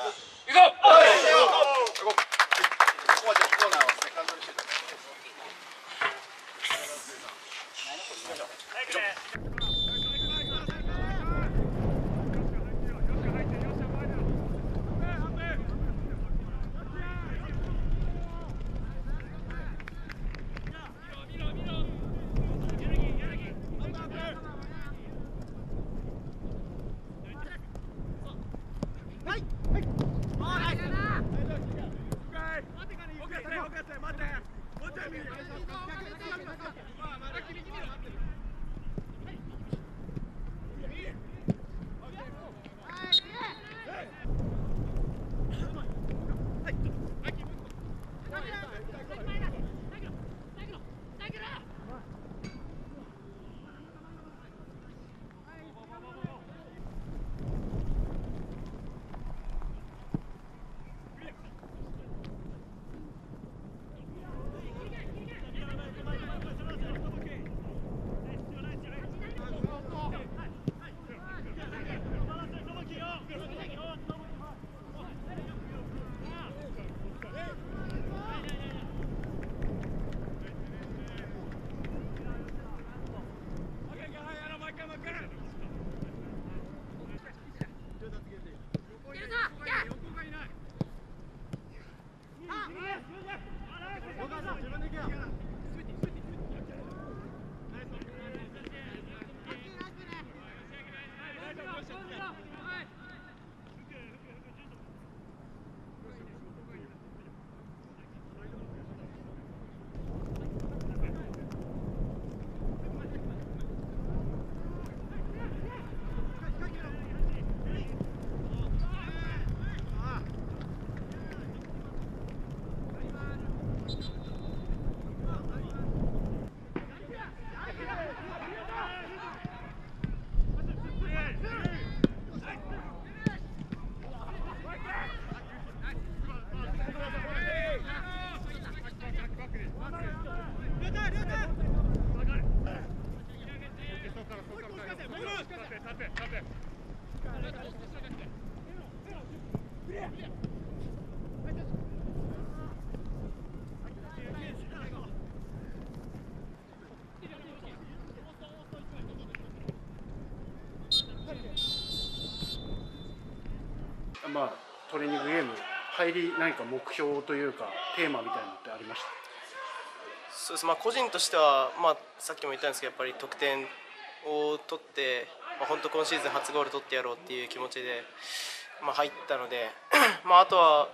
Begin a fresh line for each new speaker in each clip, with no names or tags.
まあ、トレーニングゲーム入り何か目標というかテーマみたいなのってありました？
そうです、個人としては、さっきも言ったんですけど、やっぱり得点を取って、本当今シーズン初ゴール取ってやろうっていう気持ちで、入ったのであとは、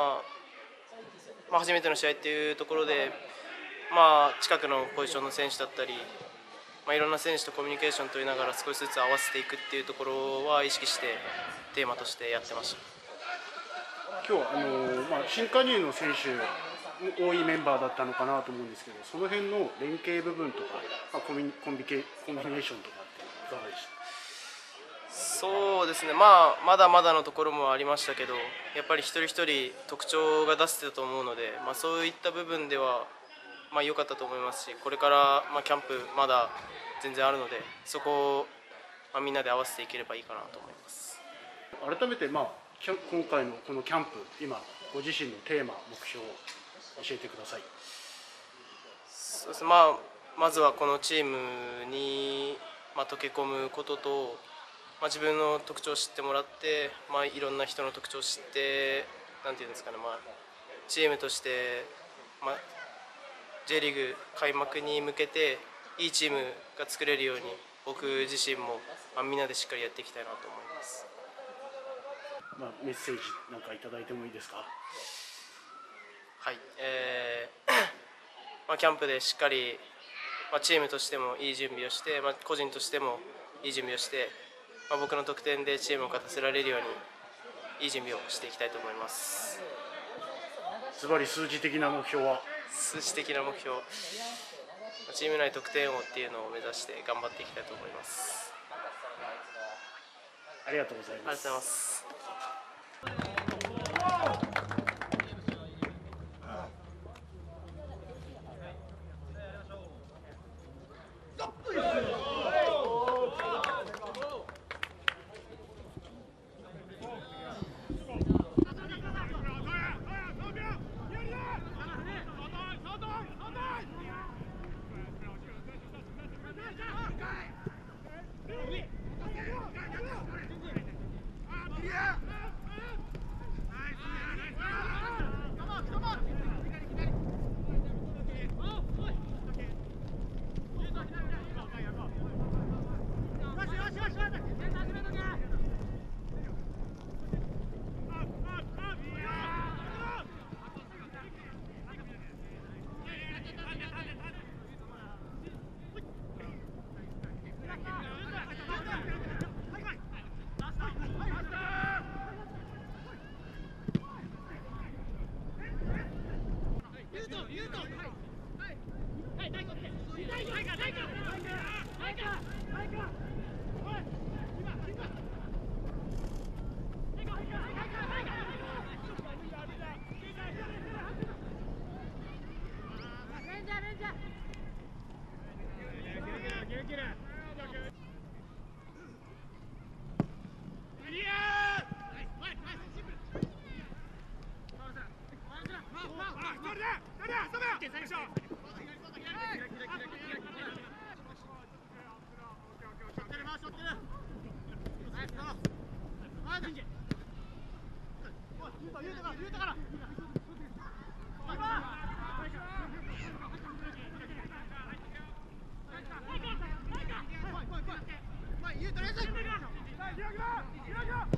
初めての試合っていうところで、近くのポジションの選手だったり、いろんな選手とコミュニケーション取りながら少しずつ合わせていくっていうところは意識してテーマとしてやってました。
今日新加入の選手多いメンバーだったのかなと思うんですけど、その辺の連携部分とか、コンビネーションとかっていかがでした？
そうですね、まだまだのところもありましたけど、やっぱり一人一人特徴が出せてたと思うので、そういった部分では良かったと思いますし、これからキャンプまだ全然あるので、そこをみんなで合わせていければいいかなと思います。
改めて、今回のこのキャンプ、今ご自身のテーマ目標を教えてください。
そうですね、まずはこのチームに溶け込むことと、自分の特徴を知ってもらって、いろんな人の特徴を知って、なんていうんですかね、チームとして、J リーグ開幕に向けていいチームが作れるように、僕自身もみんなでしっかりやっていきたいなと思います。
メッセージなんかいただいてもいいですか？
はい、キャンプでしっかり、チームとしてもいい準備をして、個人としてもいい準備をして、僕の得点でチームを勝たせられるようにいい準備をしていきたいと思います。
ズバリ数字的な目標は？
数字的な目標、チーム内得点王っていうのを目指して頑張っていきたいと思います。
ありがとうございます。
ありがとうございます。
言うと